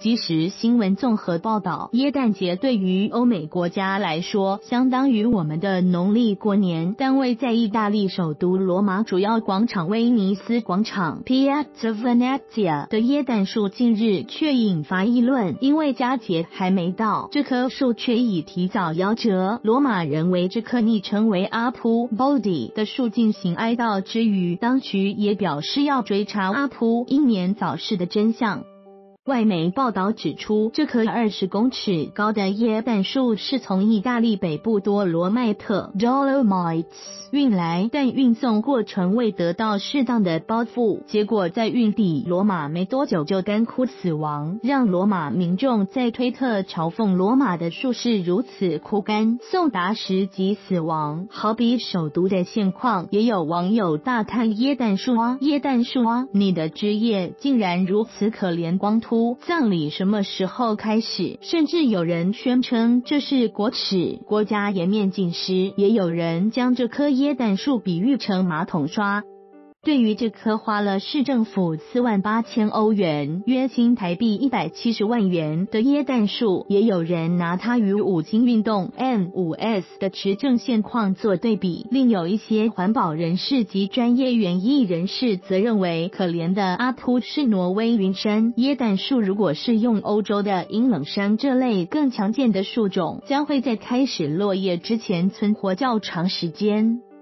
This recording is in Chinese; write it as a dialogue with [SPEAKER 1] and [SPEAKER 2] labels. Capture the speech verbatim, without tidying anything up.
[SPEAKER 1] 即时新闻综合报道，耶诞节对于欧美国家来说相当于我们的农历过年，但位在意大利首都罗马主要广场威尼斯广场 Piazza Venezia 的耶诞树近日却引发议论，因为佳节还没到，这棵树却已提早夭折。罗马人为这棵昵称为阿扑 Baldi 的树进行哀悼之余，当局也表示要追查阿扑英年早逝的真相。外媒报道指出，这棵二十公尺高的耶诞树是从意大利北部多罗麦特 Dolomites 运来，但运送过程未得到适当的包覆，结果在运抵罗马没多久就干枯死亡，让罗马民众在推特嘲讽罗马的树是如此枯干，送达时即死亡。好比首都的现况，也有网友大叹耶诞树啊，耶诞树啊，你的枝叶竟然如此可怜光秃，葬礼什么时候开始？甚至有人宣称这是国耻，国家颜面尽失，也有人将这棵耶诞树比喻成马桶刷。对于这棵花了市政府四万八千欧元，约新台币一百七十万元的耶诞树，也有人拿它与五星运动 M 五 S 的持证现况做对比。另有一些环保人士及专业园艺人士则认为，可怜的阿扑是挪威云杉耶诞树，如果是用欧洲的阴冷杉这类更强健的树种，将会在开始落叶之前存活较长时间。